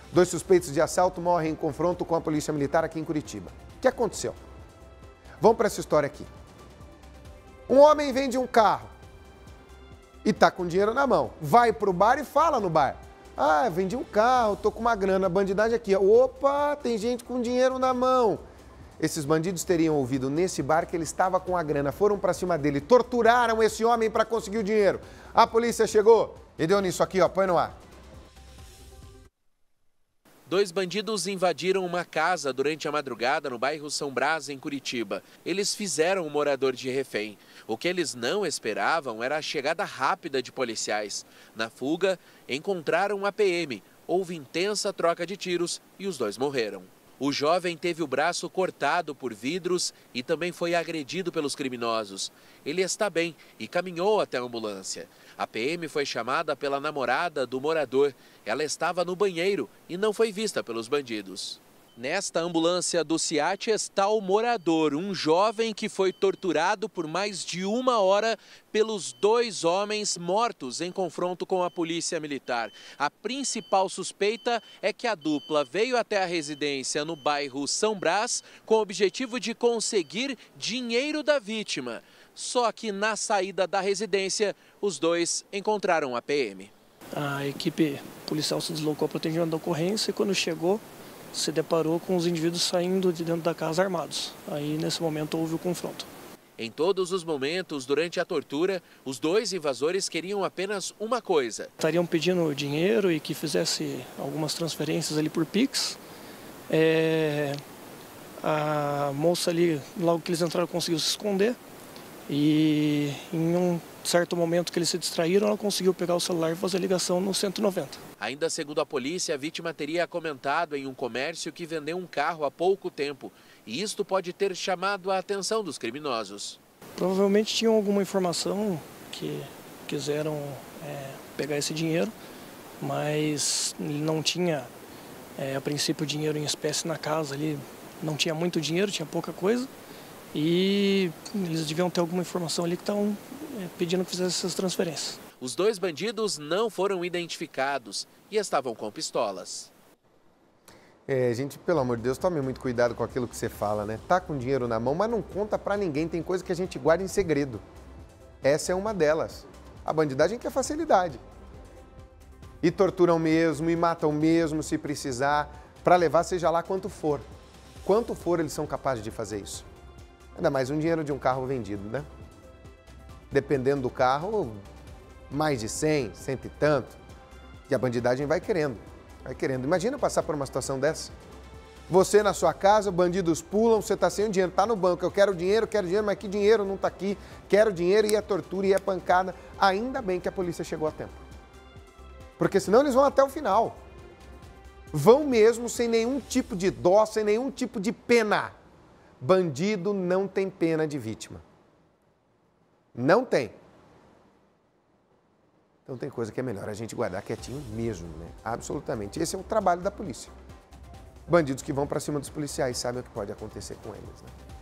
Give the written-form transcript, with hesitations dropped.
2 suspeitos de assalto morrem em confronto com a polícia militar aqui em Curitiba. O que aconteceu? Vamos para essa história aqui. Um homem vende um carro e tá com dinheiro na mão. Vai pro bar e fala no bar. Ah, vendi um carro, tô com uma grana, a bandidagem aqui. Opa, tem gente com dinheiro na mão. Esses bandidos teriam ouvido nesse bar que ele estava com a grana, foram para cima dele, torturaram esse homem para conseguir o dinheiro. A polícia chegou e deu nisso aqui, ó, põe no ar. 2 bandidos invadiram uma casa durante a madrugada no bairro São Brás, em Curitiba. Eles fizeram o morador de refém. O que eles não esperavam era a chegada rápida de policiais. Na fuga, encontraram a PM. Houve intensa troca de tiros e os 2 morreram. O jovem teve o braço cortado por vidros e também foi agredido pelos criminosos. Ele está bem e caminhou até a ambulância. A PM foi chamada pela namorada do morador. Ela estava no banheiro e não foi vista pelos bandidos. Nesta ambulância do SEAT está o morador, um jovem que foi torturado por mais de 1 hora pelos 2 homens mortos em confronto com a polícia militar. A principal suspeita é que a dupla veio até a residência no bairro São Brás com o objetivo de conseguir dinheiro da vítima. Só que na saída da residência, os 2 encontraram a PM. A equipe policial se deslocou para o atendimento da ocorrência e quando chegou, se deparou com os indivíduos saindo de dentro da casa armados. Aí, nesse momento, houve o confronto. Em todos os momentos, durante a tortura, os 2 invasores queriam apenas uma coisa. Estariam pedindo dinheiro e que fizesse algumas transferências ali por Pix. A moça ali, logo que eles entraram, conseguiu se esconder. E em um certo momento que eles se distraíram, ela conseguiu pegar o celular e fazer ligação no 190. Ainda segundo a polícia, a vítima teria comentado em um comércio que vendeu um carro há pouco tempo. E isto pode ter chamado a atenção dos criminosos. Provavelmente tinham alguma informação que quiseram pegar esse dinheiro, mas não tinha, a princípio, dinheiro em espécie na casa ali. Não tinha muito dinheiro, tinha pouca coisa. E eles deviam ter alguma informação ali que estavam pedindo que fizesse essas transferências. Os 2 bandidos não foram identificados e estavam com pistolas. Gente, pelo amor de Deus, tome muito cuidado com aquilo que você fala, né? Tá com dinheiro na mão, mas não conta pra ninguém, tem coisa que a gente guarda em segredo. Essa é uma delas. A bandidagem quer facilidade. E torturam mesmo, e matam mesmo, se precisar, pra levar seja lá quanto for. Quanto for, eles são capazes de fazer isso. Ainda mais um dinheiro de um carro vendido, né? Dependendo do carro, mais de 100, 100 e tanto. E a bandidagem vai querendo, vai querendo. Imagina passar por uma situação dessa. Você na sua casa, bandidos pulam, você está sem dinheiro, está no banco, eu quero dinheiro, mas que dinheiro não está aqui. Quero dinheiro e é tortura e é pancada. Ainda bem que a polícia chegou a tempo. Porque senão eles vão até o final. Vão mesmo sem nenhum tipo de dó, sem nenhum tipo de pena. Bandido não tem pena de vítima. Não tem. Então tem coisa que é melhor a gente guardar quietinho mesmo, né? Absolutamente. Esse é o trabalho da polícia. Bandidos que vão para cima dos policiais sabem o que pode acontecer com eles, né?